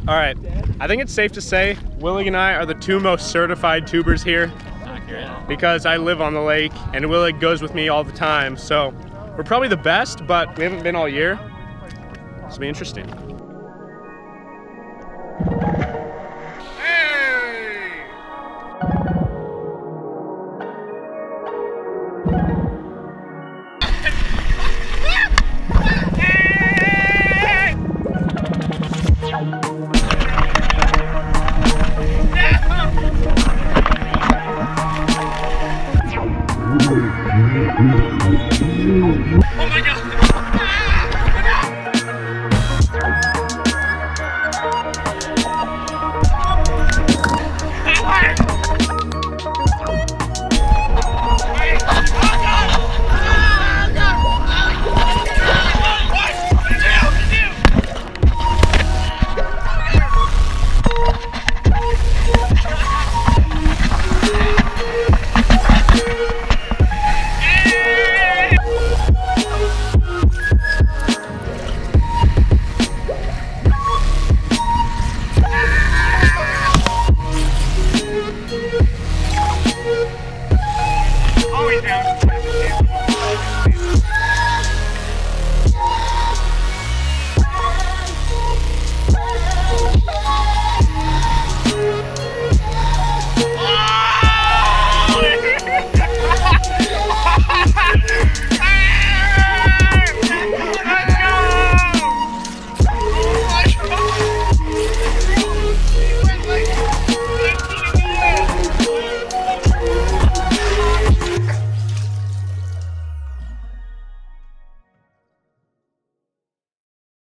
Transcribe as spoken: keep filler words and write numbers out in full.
All right, I think it's safe to say Willie and I are the two most certified tubers here because I live on the lake and Willie goes with me all the time. So we're probably the best, but we haven't been all year. This will be interesting. Oh my God!